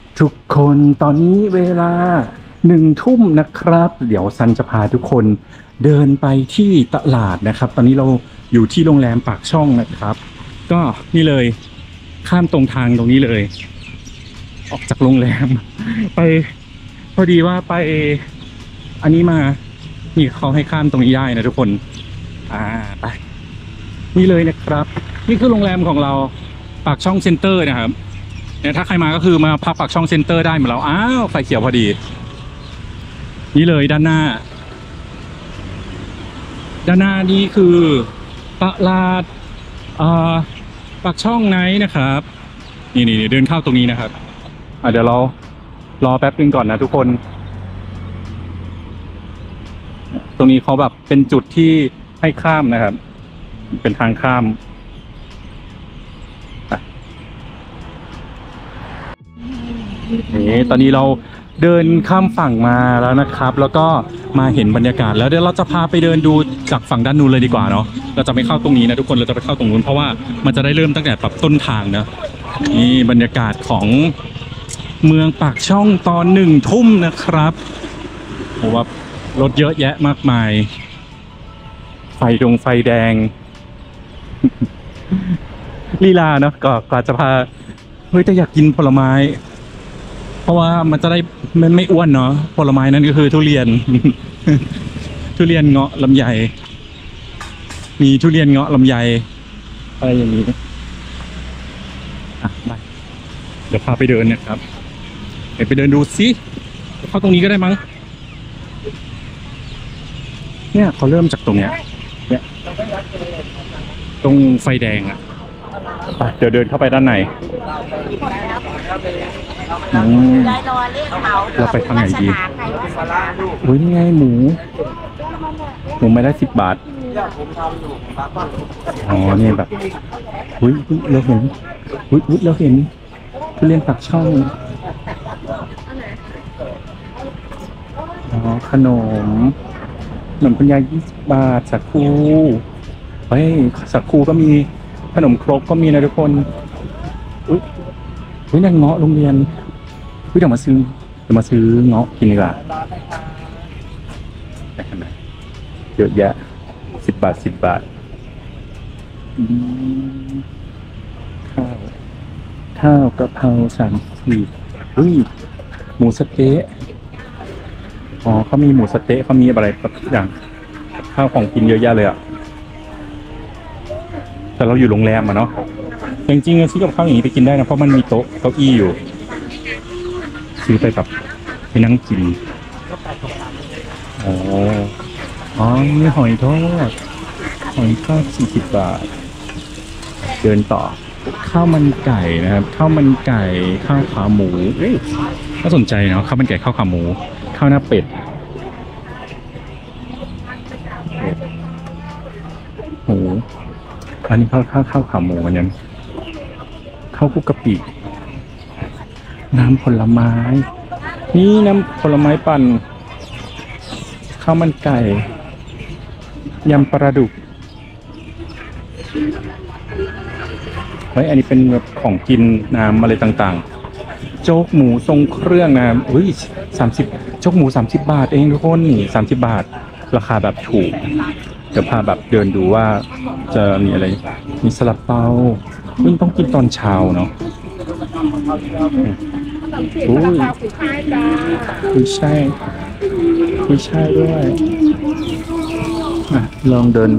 ทุกคนตอนนี้เวลา1 ทุ่มนะครับ เดี๋ยวซันจะพาทุกคนเดินไปที่ตลาดนะครับ ตอนนี้เราอยู่ที่โรงแรมปากช่องนะครับ ก็นี่เลยข้ามตรงทางตรงนี้เลย ออกจากโรงแรมไปพอดีว่าไปอันนี้มานี่เขาให้ข้ามตรงนี้ได้นะทุกคนไปนี่เลยนะครับ นี่คือโรงแรมของเราปากช่องเซ็นเตอร์นะครับเนี่ยถ้าใครมาก็คือมาพักปากช่องเซ็นเตอร์ได้เหมือนเราไฟเขียวพอดีนี่เลยด้านหน้านี่คือตลาดปากช่องไนท์นะครับนี่เดินเข้าตรงนี้นะครับเดี๋ยวเรารอแป๊บนึงก่อนนะทุกคนตรงนี้เขาแบบเป็นจุดที่ให้ข้ามนะครับเป็นทางข้ามนี่ตอนนี้เราเดินข้ามฝั่งมาแล้วนะครับ แล้วก็มาเห็นบรรยากาศแล้วเดี๋ยวเราจะพาไปเดินดูจากฝั่งด้านนู้นเลยดีกว่าเนาะเราจะไม่เข้าตรงนี้นะทุกคนเราจะไปเข้าตรงนู้นเพราะว่ามันจะได้เริ่มตั้งแต่แบบต้นทางนะนี่บรรยากาศของเมืองปากช่องตอน1 ทุ่มนะครับโหว่ารถเยอะแยะมากมายไฟแดง ลีลาเนาะก็จะพาเฮ้ยแต่อยากกินผลไม้เพราะว่ามันจะได้ไม่อ้วนเนาะผลไม้นั่นก็คือทุเรียน ทุเรียนเงาะลำไยมีทุเรียนเงาะลำไยอะไรอย่างนี้ไปเดี๋ยวพาไปเดินนะครับไปเดินดูสิเข้าตรงนี้ก็ได้มั้งเนี่ยเขาเริ่มจากตรงเนี้ยตรงไฟแดงอ่ะเดี๋ยวเดินเข้าไปด้านในเราไปทางไหนดีอุ้ยนี่ไงหมูไม่ได้10 บาทอ๋อนี่แบบอุ้ยเราเห็นเราเห็นทุเรียนปากช่องอ๋อขนมคุณยาย20 บาทสักครู่เฮ้ยสักครู่ก็มีขนมครกก็มีนะทุกคนอุ้ยนั่นเงาะโรงเรียนเดี๋ยวมาซื้อเงาะกินดีกว่าเยอะแยะ10 บาทข้าวกะเพรา30อุ้ยหมูสะเต๊ะอ๋อเขามีหมูสะเต๊ะเขามีอะไรอย่างข้าวของกินเยอะแยะเลยอ่ะแต่เราอยู่โรงแรมอะเนาะจริงๆซื้อกับข้าวอย่างนี้ไปกินได้นะเพราะมันมีโต๊ะเก้าอี้อยู่ซื้อไปแบบไปนั่งกินอ๋อมีหอยทอด40 บาทเดินต่อข้าวมันไก่นะครับข้าวมันไก่ข้าวขาหมูน่าสนใจเนาะข้าวมันไก่ข้าวขาหมูข้าวหน้าเป็ดหมูอันนี้ข้าวขาหมูมันยังข้าวคลุกกะปิน้ำผลไม้นี่น้ำผลไม้ปั่นข้าวมันไก่ยำปลาดุกอันนี้เป็นแบบของกินน้ำอะไรต่างๆโจ๊กหมูทรงเครื่องนะ30โจ๊กหมู30 บาทเองทุกคน30 บาทราคาแบบถูกเดี๋ยวพาแบบเดินดูว่าจะมีอะไรมีซาลาเปาต้องกินตอนเช้าเนาะกุ้ยช่ายด้วยลองเดิน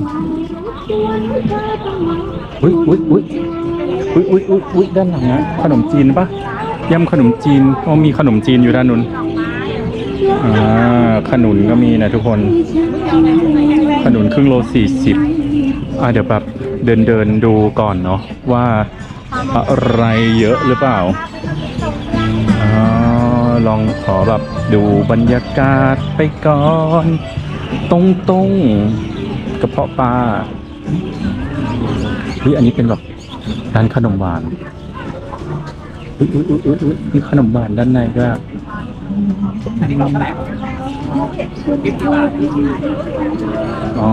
อุ้ยด้านหลังนะขนมจีนปะยำขนมจีนมีขนมจีนอยู่ด้านนู้นขนุนก็มีนะทุกคนขนุนครึ่งโล40เดี๋ยวแบบเดินดูก่อนเนาะว่าอะไรเยอะหรือเปล่าลองขอแบบดูบรรยากาศไปก่อนตรงกระเพาะปลาอันนี้เป็นแบบร้านขนมหวานมีขนมหวานด้านในก็อ๋อ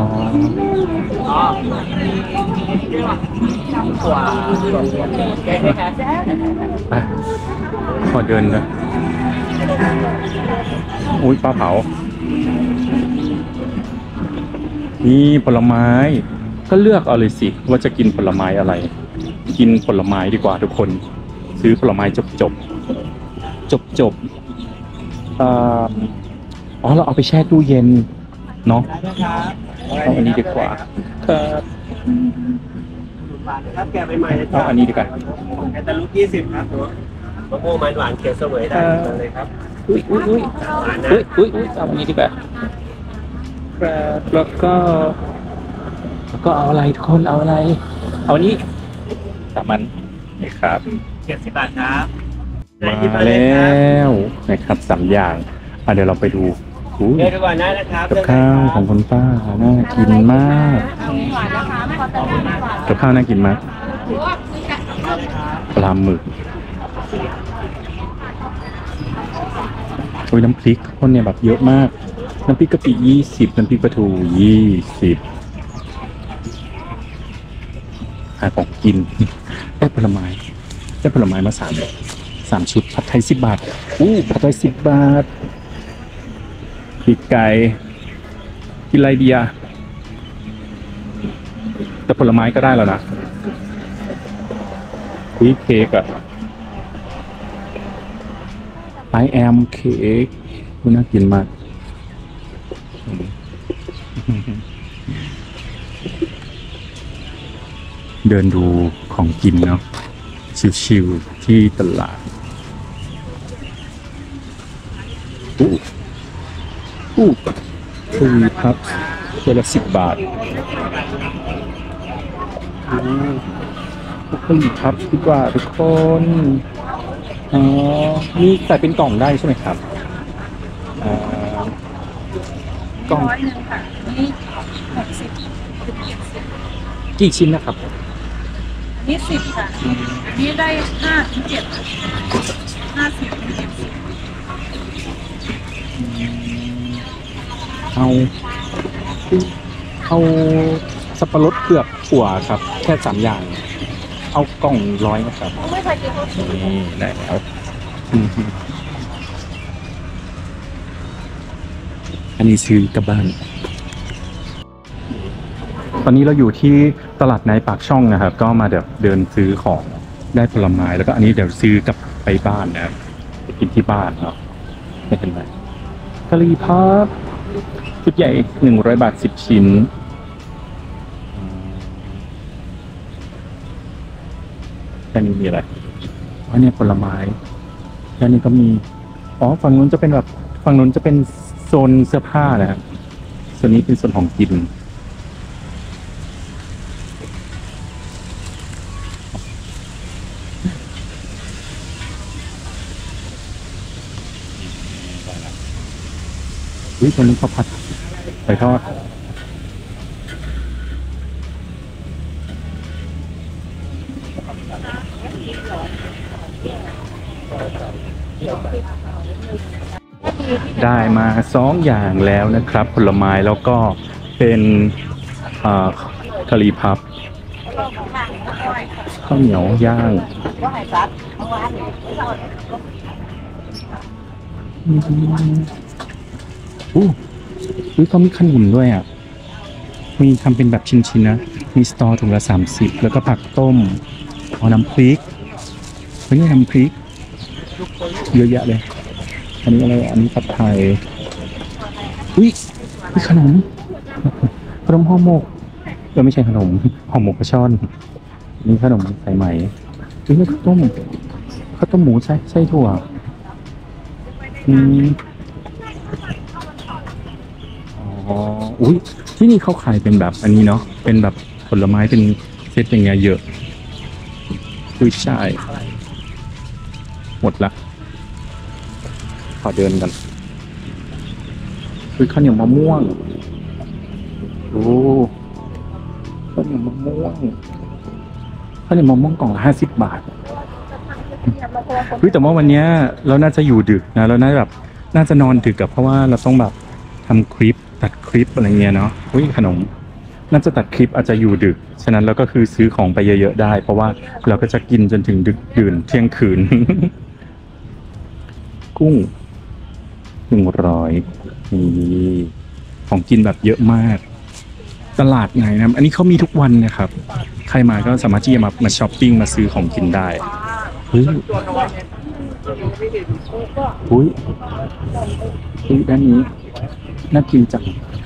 ไปขอเดินนะอุ้ยปลาเผานี่ผลไม้ก็เลือกเอาเลยสิว่าจะกินผลไม้อะไร กินผลไม้ดีกว่าทุกคน ซื้อผลไม้จบอ๋อเราเอาไปแช่ตู้เย็นเนาะเอาอันนี้ดีกว่าครับครับแกะใหม่ๆเลยคเอารับอันนี้ดีกว่าแคนตาลูป20ครับมะม่วงมันหวานเขียวเสวยได้มาเลยครับอุ้ยเอาอันนี้ดีกว่าครับแล้วก็เอาอะไรทุกคนเอาอะไร เอาอันนี้สามันนี่ครับ 70 บาทครับมาแล้วนะครับ3 อย่างเดี๋ยวเราไปดูอู้เลือกดูก่อนได้นะครับกับข้าวของคุณป้าน่ากินมากเอาหวานนะคะไม่ขอเติมน้ำหวานกับข้าวน่ากินมากปลาหมึกโอ้ยน้ำพริกคนเนี่ยแบบเยอะมากน้ำพริกกะปิ20น้ำพริกปลาทู20หาของกินได้ผลไม้มา3ชุดผัดไทย10 บาทผัดไทย10 บาทปีกไก่กินอะไรดีอะแต่ผลไม้ก็ได้แล้วนะเค้กอะI am เค้กน่ากินมากเดินดูของกินเนาะชิวๆที่ตลาดคือครับตัวละ10 บาทผลิตครับดีกว่าทุกคนนี่ใส่เป็นกล่องได้ใช่ไหมครับกล่อง 100ค่ะนี่60ถึง70 กี่ชิ้นนะครับอันนี้10ค่ะอันนี้ได้5ถึง7 50ถึง70 เอาสับปะรดเผือกถั่วครับแค่3 อย่างเอากล่อง100นะครับไม่เคยกินข้าวสวยนี่ได้แล้วอันนี้ซื้อกลับบ้านตอนนี้เราอยู่ที่ตลาดในปากช่องนะครับก็มาเดินซื้อของได้ผลไม้แล้วก็อันนี้เดี๋ยวซื้อกลับไปบ้านนะครับไปกินที่บ้านเนาะไม่เป็นไรกะหรี่พับชุดใหญ่100 บาท10 ชิ้นแค่นี้มีอะไรอันนี้ผลไม้แค่นี้ก็มีฝั่งนู้นจะเป็นแบบฝั่งนู้นจะเป็นโซนเสื้อผ้านะครับส่วนนี้เป็นส่วนของกินตัวนี้ข้าวผัดไก่ทอดได้มา2 อย่างแล้วนะครับผลไม้แล้วก็เป็นกะหรี่พับข้าวเหนียวย่างเขามีขนุนด้วยอ่ะมีทำเป็นแบบชิ้นๆนะมีสตอถุงละ30แล้วก็ผักต้มน้ำพริกนี่น้ำพริกเยอะแยะเลยอันนี้อะไรอันนี้ผัดไทยขนมห่อหมกไม่ใช่ขนมห่อหมกปลาช่อนนี่ขนมสายไหมนี่ข้าวต้มหมูไส้ถั่วที่นี่เขาขายเป็นแบบอันนี้เนาะเป็นแบบผลไม้เป็นเซตอย่างเงี้ยเยอะใช่หมดละขอเดินกันข้าวเหนียวมะม่วงข้าวเหนียวมะม่วงกล่องละ50 บาทแต่ว่าวันนี้เราน่าจะอยู่ดึกนะเราน่าจะนอนดึกกับเพราะว่าเราต้องแบบทำคลิปตัดคลิปอะไรเงี้ยเนาะขนมน่าจะตัดคลิปอาจจะอยู่ดึกฉะนั้นเราก็คือซื้อของไปเยอะๆได้เพราะว่าเราก็จะกินจนถึงดึกดื่นเที่ยงคืนกุ้ง100นี่ของกินแบบเยอะมาก ตลาดไหนนะอันนี้เขามีทุกวันนะครับ ใครมาก็สามารถที่จะมาช้อปปิ้งมาซื้อของกินได้เฮ้ยอุ้ยด้านนี้น่ากินจัง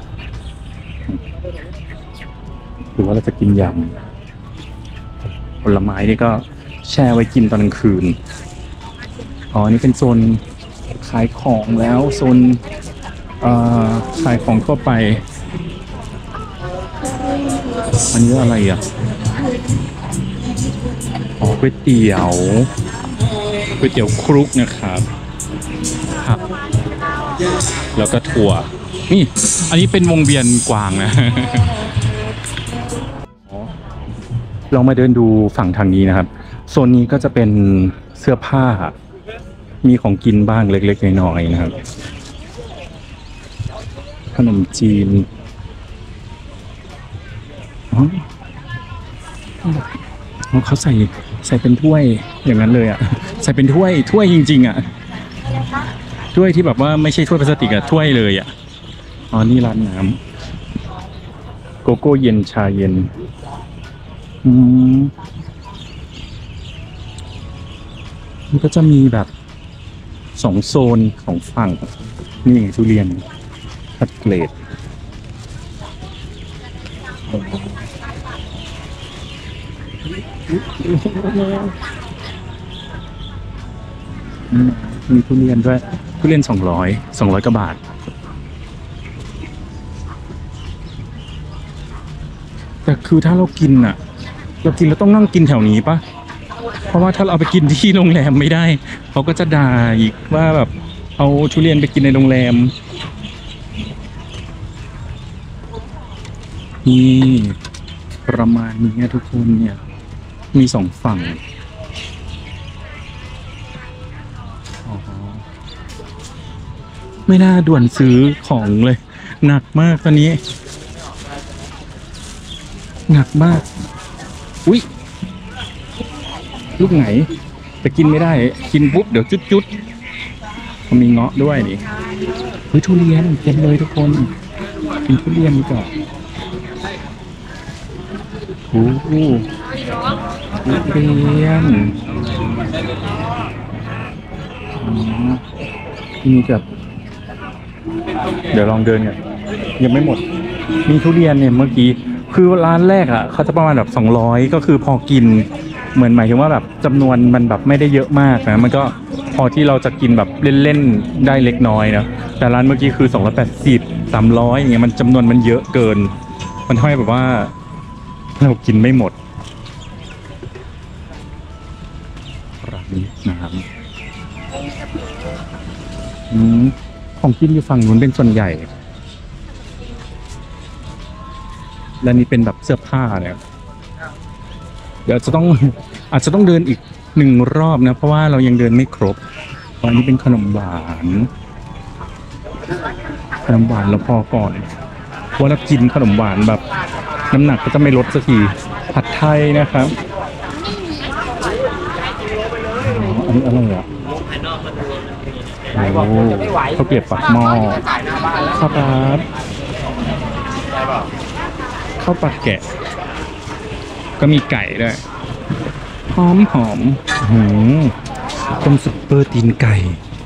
หรือว่าเราจะกินยำผลไม้นี่ก็แช่ไว้กินตอนกลางคืนอ๋อนี่เป็นโซนขายของแล้วโซนขายของทั่วไปอันนี้อะไรอ่ะอ๋อก๋วยเตี๋ยวครุกนะครับผักแล้วก็ถั่วนี่อันนี้เป็นวงเวียนกวางนะ ลองมาเดินดูฝั่งทางนี้นะครับโซนนี้ก็จะเป็นเสื้อผ้ามีของกินบ้างเล็กๆน้อยๆนะครับขนมจีนอ๋อเขาใส่เป็นถ้วยอย่างนั้นเลยอ่ะใส่เป็นถ้วยจริงๆอ่ะถ้วยที่แบบว่าไม่ใช่ถ้วยพลาสติกอ่ะถ้วยเลยอ่ะอ๋อนี่ร้านน้ำโกโก้เย็นชาเย็นมันก็จะมีแบบ2โซนของฝั่งนี่ทุเรียนคัดเกรดมีทุเรียนด้วยทุเรียน200กว่าบาทแต่คือถ้าเรากินเราต้องนั่งกินแถวนี้ปะเพราะว่าถ้าเราเอาไปกินที่โรงแรมไม่ได้เขาก็จะด่าอีกว่าแบบเอาทุเรียนไปกินในโรงแรมนี่ประมาณนี้ทุกคนเนี่ยมี2ฝั่งไม่น่าด่วนซื้อของเลยหนักมากตอนนี้หนักมากอุ๊ยลูกไหนแต่กินไม่ได้กินปุ๊บเดี๋ยวจุดมันมีเงาะด้วยนี่เฮ้ยทุเรียนเต็มเลยทุกคนกินทุเรียนดีกว่าโอ้โหทุเรียนมีแบบเดี๋ยวลองเดินกันยังไม่หมดมีทุเรียนเนี่ยเมื่อกี้คือร้านแรกเขาจะประมาณแบบ200ก็คือพอกินเหมือนหมายถึงว่าแบบจำนวนมันแบบไม่ได้เยอะมากนะมันก็พอที่เราจะกินแบบเล่นๆได้เล็กน้อยนะแต่ร้านเมื่อกี้คือ280 300อย่างเงี้ยมันจำนวนมันเยอะเกินมันทำให้แบบว่าเรากินไม่หมดร้านนี้นะครับของกินอยู่ฝั่งนู้นเป็นส่วนใหญ่และนี่เป็นแบบเสื้อผ้าเนี่ยเดี๋ยวอาจจะต้องเดินอีก1 รอบนะเพราะว่าเรายังเดินไม่ครบอันนี้เป็นขนมหวานเราพอก่อนเพราะเรากินขนมหวานแบบน้ำหนักก็จะไม่ลดสักทีผัดไทยนะครับอันนี้อะไรอ่ะโอ้ข้าวเกรี๊ยวปากหม้อข้าวปลาข้าวปลาแกะก็มีไก่ด้วยหอมต้มซุปเปอร์ตีนไก่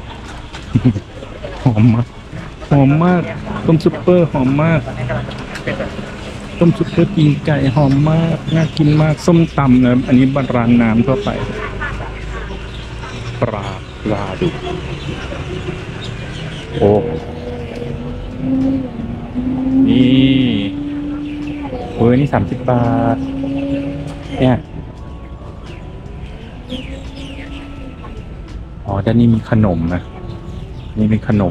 หอมมากต้มซุปเปอร์หอมมากต้มซุปเปอร์ตีนไก่หอมมากน่ากินมากส้มตำนะอันนี้ร้านน้ำทั่วไปปลาดุกโอ้นี่เฮ้ยนี่30 บาทเนี่ยอ๋อด้านนี้มีขนมนะนี่เป็นขนม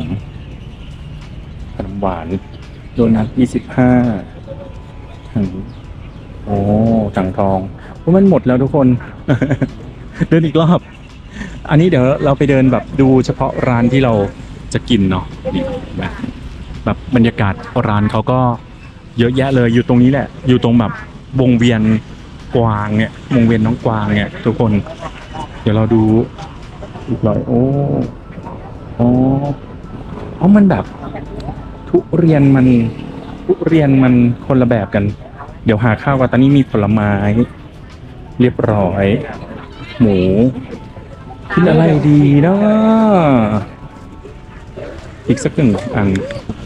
หวานโดนัท25โอ้ถังทองมันหมดแล้วทุกคน เดินอีกรอบอันนี้เดี๋ยวเราไปเดินแบบดูเฉพาะร้านที่เราจะกินเนาะนี่แบบบรรยากาศร้านเขาก็เยอะแยะเลยอยู่ตรงนี้แหละอยู่ตรงแบบวงเวียนกวางเนี่ยวงเวียนน้องกวางเนี่ยทุกคนเดี๋ยวเราดูอีกหน่อยโอ้อ๋ออ๋อมันแบบทุเรียนมันคนละแบบกัน เดี๋ยวหาข้าวกันตอนนี้มีผลไม้ เรียบร้อย หมูกินอะไรดีเนาะอีกสักหนึ่งอัน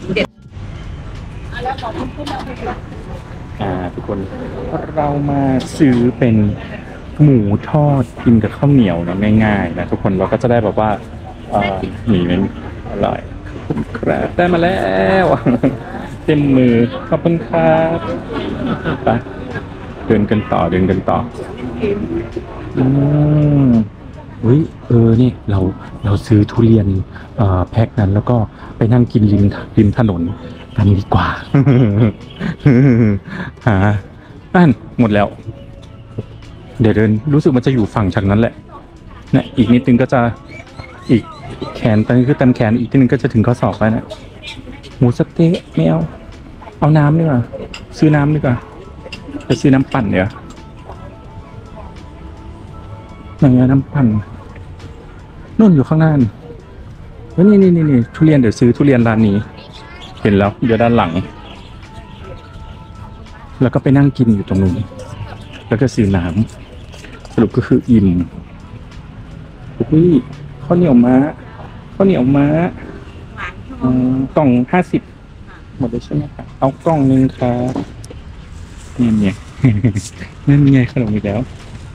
ทุกคนเรามาซื้อเป็นหมูทอดกินกับข้าวเหนียวนะง่ายๆนะทุกคนเราก็จะได้แบบว่าหมี่มันอร่อยครับได้มาแล้ว เต็มมือขอบคุณครับไปเดินกันต่ออุ้ยนี่เราซื้อทุเรียนแพ็คนั้นแล้วก็ไปนั่งกินริมถนนกันดีกว่า นั่นหมดแล้ว เดี๋ยวเดินรู้สึกมันจะอยู่ฝั่งจากนั้นแหละเนี่ยอีกนิดนึงก็จะอีกแขนตอนนี้คือเต็มแขนอีกนิดนึงก็จะถึงข้อศอกแล้วนะหมูสะเต๊ะไม่เอาน้ำดีกว่าซื้อน้ำดีกว่าจะซื้อน้ำปั่นเดี๋ยวไหนน้ำปั่นนู่นอยู่ข้างหน้าแล้วนี่ทุเรียนเดี๋ยวซื้อทุเรียนร้านนี้เห็นแล้วเดี๋ยวด้านหลังแล้วก็ไปนั่งกินอยู่ตรงนู้นแล้วก็ซื้อน้ำสรุปก็คืออิ่มอุ้ยข้าวเหนียวม้ากล่อง50หมดเลยใช่ไหมครับเอากล่องนึงครับนี่ไง นั่นไงขนมอีกแล้ว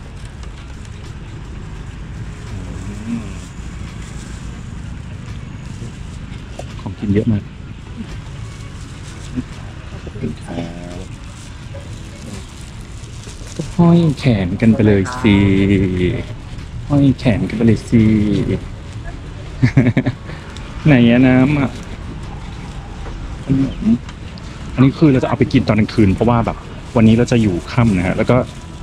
ของกินเยอะมากก็ห้อยแขนกันไปเลยสิไหนอะน้ำอ่ะอันนี้คือเราจะเอาไปกินตอนกลางคืนเพราะว่าแบบวันนี้เราจะอยู่ค่ำนะฮะแล้วก็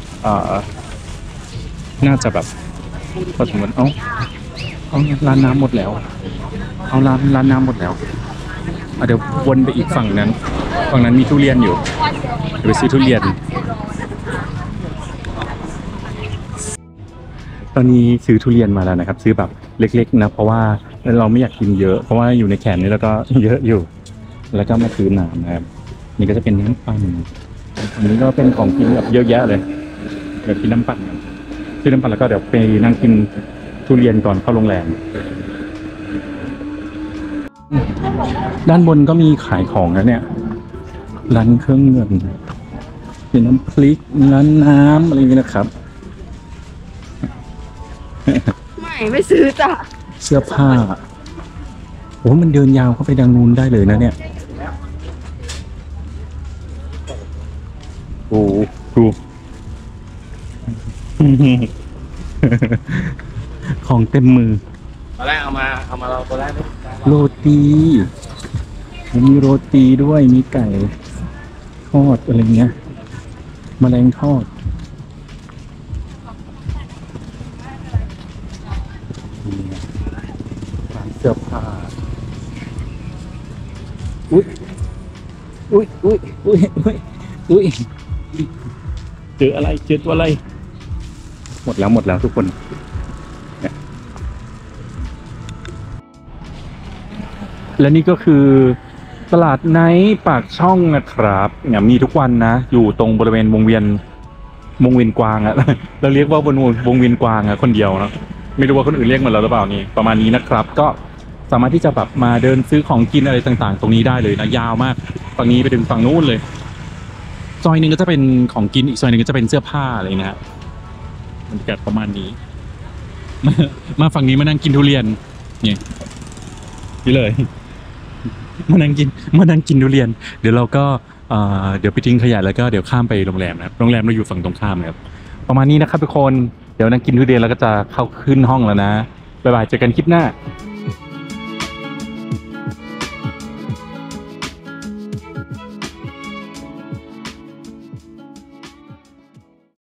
น่าจะแบบพอถึงวันเอาร้านน้ำหมดแล้วเอาร้านน้ำหมดแล้วเดี๋ยววนไปอีกฝั่งนั้นมีทุเรียนอยู่เดี๋ยวไปซื้อทุเรียนตอนนี้ซื้อทุเรียนมาแล้วนะครับซื้อแบบเล็กๆนะเพราะว่าเราไม่อยากกินเยอะเพราะว่าอยู่ในแขนนี้แล้วก็เยอะอยู่แล้วก็มาซื้อน้ำนะครับนี่ก็จะเป็นน้ำปั่นอันนี้ก็เป็นของกินแบบเยอะแยะเลยเดี๋ยวกินน้ำปั่นกันซื้อน้ำปั่นแล้วก็เดี๋ยวไปนั่งกินทุเรียนก่อนเข้าโรงแรมด้านบนก็มีขายของนะเนี่ยร้านเครื่องเงินเป็นน้ำพริกร้านน้ำอะไรอย่างเงี้ยนะครับไม่ซื้อจ้ะเสื้อผ้าโอ้มันเดินยาวเข้าไปดังนู้นได้เลยนะเนี่ยโอ้ดู ของเต็มมือตอนแรกเอามาเราตัวแรกโรตีมีโรตีด้วยมีไก่ทอดอะไรเงี้ยแมลงทอดร้านเสื้อผ้าอุ้ยเจอตัวอะไรหมดแล้วทุกคนและนี่ก็คือตลาดไนท์ปากช่องนะครับเนี่ยมีทุกวันนะอยู่ตรงบริเวณวงเวียนกวางอะเราเรียกว่าบนวงเวียนกวางอะคนเดียวนะไม่รู้ว่าคนอื่นเรียกเหมือนเราหรือเปล่านี่ประมาณนี้นะครับก็สามารถที่จะแบบมาเดินซื้อของกินอะไรต่างๆตรงนี้ได้เลยนะยาวมากฝั่งนี้ไปถึงฝั่งนู้นเลยซอยนึงก็จะเป็นของกินอีกซอยนึงก็จะเป็นเสื้อผ้าอะไรนะฮะบรรยากาศประมาณนี้มาฝั่งนี้มานั่งกินทุเรียนนี่เลยมานั่งกินทุเรียนเดี๋ยวเราก็เดี๋ยวไปทิ้งขยะแล้วก็เดี๋ยวข้ามไปโรงแรมนะครับโรงแรมเราอยู่ฝั่งตรงข้ามนะครับประมาณนี้นะครับทุกคนเดี๋ยวนั่งกินทุเรียนแล้วก็จะเข้าขึ้นห้องแล้วนะบ๊ายบายเจอกันคลิปหน้า